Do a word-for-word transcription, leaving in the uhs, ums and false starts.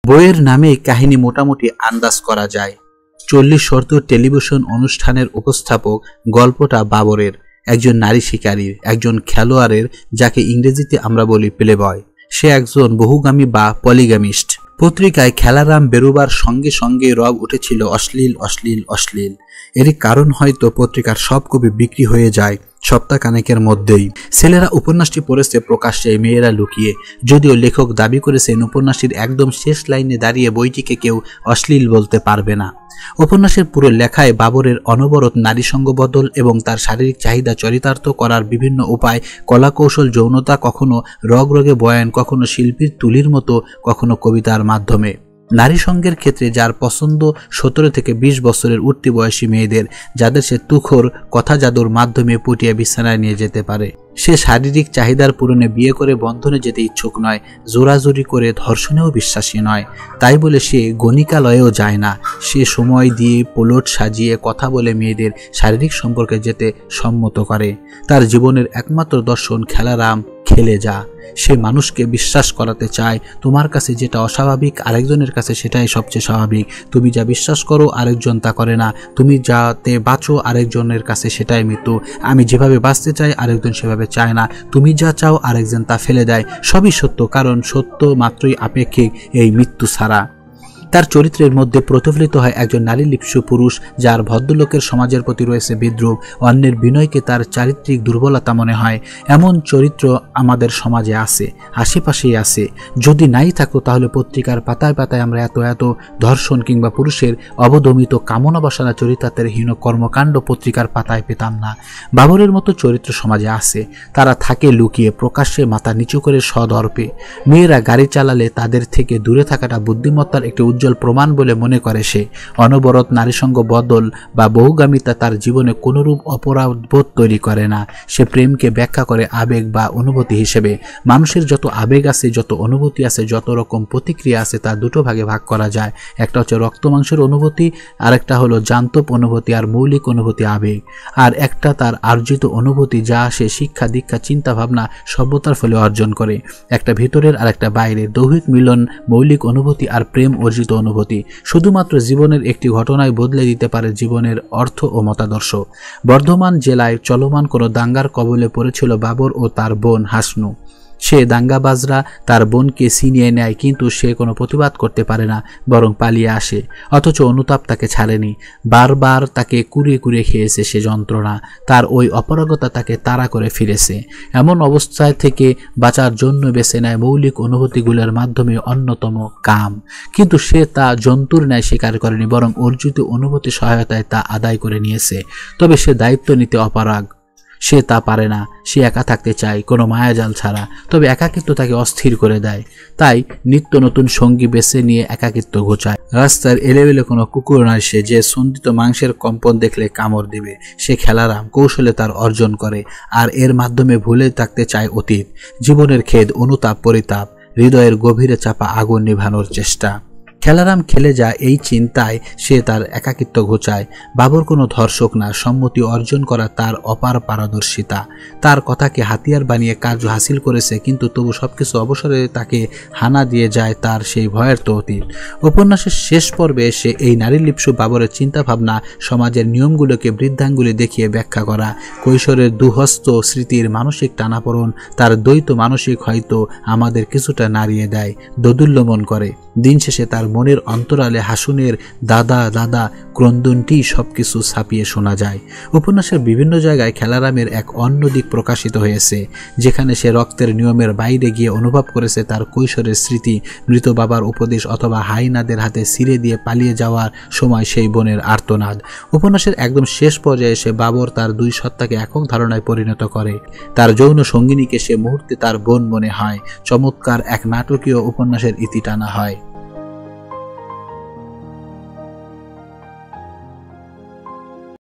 বইয়ের নামে কাহিনী মোটামুটি আন্দাজ করা যায়। চল্লিশ শর্ত টেলিভিশন অনুষ্ঠানের উপস্থাপক গল্পটা বাবরের, একজন নারী শিকারীর, একজন খেলোয়াড়ের, যাকে ইংরেজিতে আমরা বলি প্লে বয়। সে একজন বহুগামী বা পলিগামিস্ট। পত্রিকায় খেলারাম বেরোবার সঙ্গে সঙ্গে রব উঠেছিল অশ্লীল অশ্লীল অশ্লীল। এরই কারণ হয়তো পত্রিকার সব কপি বিক্রি হয়ে যায় সপ্তাহখানেকের মধ্যেই। ছেলেরা উপন্যাসটি পড়েছে প্রকাশ্যে, মেয়েরা লুকিয়ে। যদিও লেখক দাবি করেছেন উপন্যাসটির একদম শেষ লাইনে দাঁড়িয়ে বইটিকে কেউ অশ্লীল বলতে পারবে না। উপন্যাসের পুরো লেখায় বাবরের অনবরত নারী সঙ্গ বদল এবং তার শারীরিক চাহিদা চরিতার্থ করার বিভিন্ন উপায়, কলাকৌশল, যৌনতা, কখনো রগ রগে বয়ান, কখনো শিল্পীর তুলির মতো, কখনো কবিতার মাধ্যমে। নারী সঙ্গের ক্ষেত্রে যার পছন্দ সতেরো থেকে বিশ বছরের উঠতি বয়সী মেয়েদের, যাদের সে তুখোর কথা জাদুর মাধ্যমে পটিয়ে বিছানায় নিয়ে যেতে পারে। সে শারীরিক চাহিদার পূরণে বিয়ে করে বন্ধনে যেতে ইচ্ছুক নয়, জোরাজুরি করে ধর্ষণেও বিশ্বাসী নয়। তাই বলে সে গণিকালয়েও যায় না। সে সময় দিয়ে পোলট সাজিয়ে কথা বলে মেয়েদের শারীরিক সম্পর্কে যেতে সম্মত করে। তার জীবনের একমাত্র দর্শন খেলারাম, খেলে যা। সে মানুষকে বিশ্বাস করাতে চায় তোমার কাছে যেটা অস্বাভাবিক আরেকজনের কাছে সেটাই সবচেয়ে স্বাভাবিক। তুমি যা বিশ্বাস করো আরেকজন তা করে না। তুমি যাতে বাঁচো আরেকজনের কাছে সেটাই মৃত্যু। আমি যেভাবে বাঁচতে চাই আরেকজন সেভাবে চায় না। তুমি যা চাও আরেকজন তা ফেলে দেয়। সবই সত্য, কারণ সত্য মাত্রই আপেক্ষিক, এই মৃত্যু ছাড়া। তার চরিত্রের মধ্যে প্রতিফলিত হয় একজন নারী লিপ্সু পুরুষ, যার ভদ্রলোকের সমাজের প্রতি রয়েছে বিদ্রুপ। অন্যের বিনয়কে তার চারিত্রিক দুর্বলতা মনে হয়। এমন চরিত্র আমাদের সমাজে আছে, আশেপাশেই আছে। যদি নাই থাকতো তাহলে পত্রিকার পাতায় পাতায় আমরা এত এত ধর্ষণ কিংবা পুরুষের অবদমিত কামনা বাসনা চরিতার্থের হীন কর্মকাণ্ড পত্রিকার পাতায় পেতাম না। বাবরের মতো চরিত্র সমাজে আছে। তারা থাকে লুকিয়ে, প্রকাশ্যে মাথা নিচু করে সদর্পে। মেয়েরা গাড়ি চালালে তাদের থেকে দূরে থাকাটা বুদ্ধিমত্তার একটি উজ্জ্বল প্রমাণ বলে মনে করে সে। অনবরত নারীসঙ্গ বদল বা বহুগামিতা তার জীবনে কোনরূপ অপরাধবোধ তৈরি করে না। সে প্রেমকে ব্যাখ্যা করে আবেগ বা অনুভূতি হিসেবে। মানুষের যত আবেগ আছে, যত অনুভূতি আছে, যত রকম প্রতিক্রিয়া আছে, তা দুটো ভাগে ভাগ করা যায়। একটা হচ্ছে রক্ত মাংসের অনুভূতি, আর একটা হলো জান্তব অনুভূতি আর মৌলিক অনুভূতি আবেগ। আর একটা তার আর্জিত অনুভূতি, যা সে শিক্ষা দীক্ষা চিন্তা ভাবনা সভ্যতার ফলে অর্জন করে। একটা ভিতরের আর একটা বাইরের দৈহিক মিলন, মৌলিক অনুভূতি আর প্রেম অর্জিত অনুভূতি। শুধুমাত্র জীবনের একটি ঘটনায় বদলে দিতে পারে জীবনের অর্থ ও মতাদর্শ। বর্ধমান জেলায় চলমান কোনো দাঙ্গার কবলে পড়েছিল বাবর ও তার বোন হাসনু। সে দাঙ্গাবাজরা তার বোনকে ছিনিয়ে নেয়, কিন্তু সে কোনো প্রতিবাদ করতে পারে না, বরং পালিয়ে আসে। অথচ অনুতাপ তাকে ছাড়েনি। বারবার তাকে কুড়িয়ে কুড়িয়ে খেয়েছে সে যন্ত্রণা। তার ওই অপারগতা তাকে তাড়া করে ফিরেছে। এমন অবস্থায় থেকে বাঁচার জন্য বেছে নেয় মৌলিক অনুভূতিগুলোর মাধ্যমে অন্যতম কাম। কিন্তু সে তা জন্তুর ন্যায় স্বীকার করেনি, বরং অর্জিত অনুভূতি সহায়তায় তা আদায় করে নিয়েছে। তবে সে দায়িত্ব নিতে অপারগ। সে তা পারে না। সে একা থাকতে চায়, কোনো মায়াজাল ছাড়া। তবে একাকিত্ব তাকে অস্থির করে দেয়। তাই নিত্য নতুন সঙ্গী বেছে নিয়ে একাকিত্ব ঘোচায়। রাস্তার এলেবেলে কোনো কুকুর নয় সে, যে সন্ধিত মাংসের কম্পন দেখলে কামড় দিবে। সে খেলারাম, কৌশলে তার অর্জন করে, আর এর মাধ্যমে ভুলে থাকতে চায় অতীত, জীবনের খেদ, অনুতাপ, পরিতাপ, হৃদয়ের গভীরে চাপা আগুন নিভানোর চেষ্টা। খেলারাম খেলে যা এই চিন্তায় সে তার একাকিত্ব ঘোচায়। বাবর কোনো ধর্ষক না, সম্মতি অর্জন করা তার অপার পারদর্শিতা। তার কথাকে হাতিয়ার বানিয়ে কার্য হাসিল করেছে, কিন্তু তবু সবকিছু অবসরে তাকে হানা দিয়ে যায় তার সেই ভয়ের তো অতীত। উপন্যাসের শেষ পর্বে এসে এই নারী লিপ্সু বাবরের চিন্তাভাবনা, সমাজের নিয়মগুলোকে বৃদ্ধাঙ্গুলি দেখিয়ে ব্যাখ্যা করা, কৈশোরের দুহস্ত স্মৃতির মানসিক টানাপোড়ন, তার দ্বৈত মানসিক হয়তো আমাদের কিছুটা নাড়িয়ে দেয়, দোদুল্যমন করে। দিন শেষে তার মনের অন্তরালে হাসুনের দাদা দাদা ক্রন্দনটি সবকিছু ছাপিয়ে শোনা যায়। উপন্যাসের বিভিন্ন জায়গায় খেলারামের এক অন্য দিক প্রকাশিত হয়েছে, যেখানে সে রক্তের নিয়মের বাইরে গিয়ে অনুভব করেছে তার কৈশোরের স্মৃতি, মৃত বাবার উপদেশ, অথবা হাইনাদের হাতে ছিঁড়ে দিয়ে পালিয়ে যাওয়ার সময় সেই বোনের আর্তনাদ। উপন্যাসের একদম শেষ পর্যায়ে এসে বাবর তার দুই সত্তাকে একক ধারণায় পরিণত করে। তার যৌন সঙ্গিনীকে সে মুহূর্তে তার বোন মনে হয়। চমৎকার এক নাটকীয় উপন্যাসের ইতি টানা হয়।